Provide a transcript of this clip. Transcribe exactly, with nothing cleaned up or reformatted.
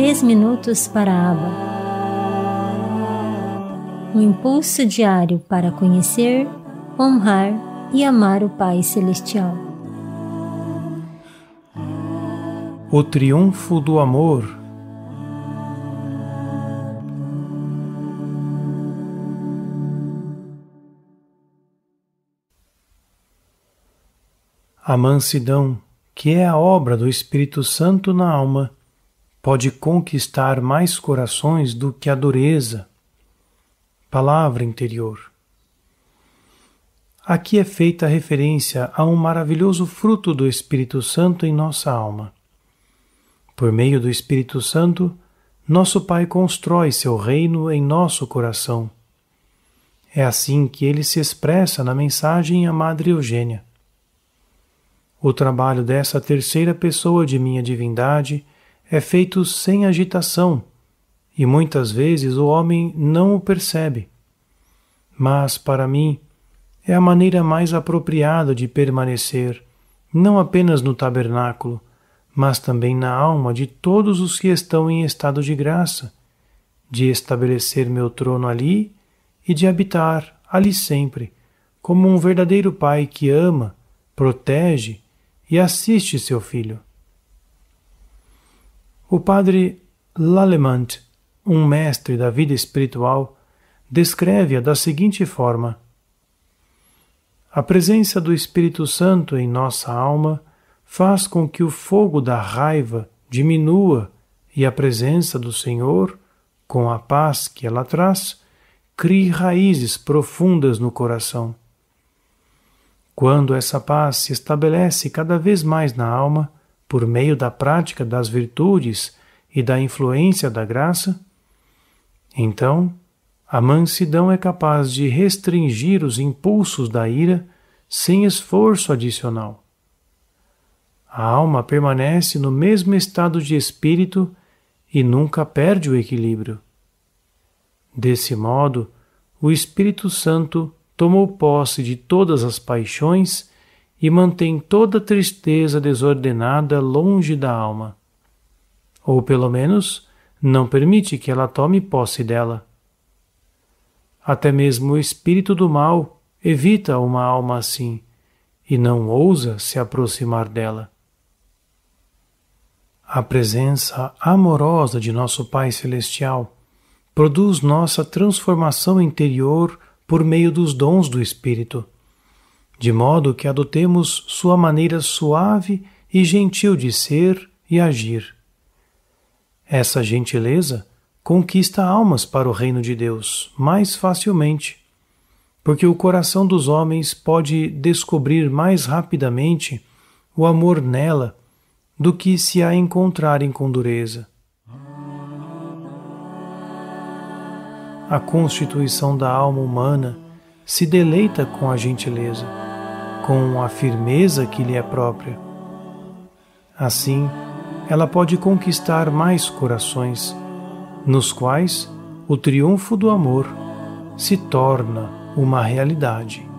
três minutos para a aba. Um impulso diário para conhecer, honrar e amar o Pai Celestial. O triunfo do amor. A mansidão, que é a obra do Espírito Santo na alma, pode conquistar mais corações do que a dureza. Palavra interior. Aqui é feita referência a um maravilhoso fruto do Espírito Santo em nossa alma. Por meio do Espírito Santo, nosso Pai constrói seu reino em nosso coração. É assim que ele se expressa na mensagem à Madre Eugênia. O trabalho dessa terceira pessoa de minha divindade é feito sem agitação, e muitas vezes o homem não o percebe. Mas, para mim, é a maneira mais apropriada de permanecer, não apenas no tabernáculo, mas também na alma de todos os que estão em estado de graça, de estabelecer meu trono ali e de habitar ali sempre, como um verdadeiro pai que ama, protege e assiste seu filho. O padre Lallemant, um mestre da vida espiritual, descreve-a da seguinte forma: a presença do Espírito Santo em nossa alma faz com que o fogo da raiva diminua e a presença do Senhor, com a paz que ela traz, crie raízes profundas no coração. Quando essa paz se estabelece cada vez mais na alma, por meio da prática das virtudes e da influência da graça, então a mansidão é capaz de restringir os impulsos da ira sem esforço adicional. A alma permanece no mesmo estado de espírito e nunca perde o equilíbrio. Desse modo, o Espírito Santo tomou posse de todas as paixões e mantém toda tristeza desordenada longe da alma. Ou, pelo menos, não permite que ela tome posse dela. Até mesmo o espírito do mal evita uma alma assim e não ousa se aproximar dela. A presença amorosa de nosso Pai Celestial produz nossa transformação interior por meio dos dons do Espírito, de modo que adotemos sua maneira suave e gentil de ser e agir. Essa gentileza conquista almas para o reino de Deus mais facilmente, porque o coração dos homens pode descobrir mais rapidamente o amor nela do que se a encontrarem com dureza. A constituição da alma humana se deleita com a gentileza, com a firmeza que lhe é própria. Assim, ela pode conquistar mais corações, nos quais o triunfo do amor se torna uma realidade.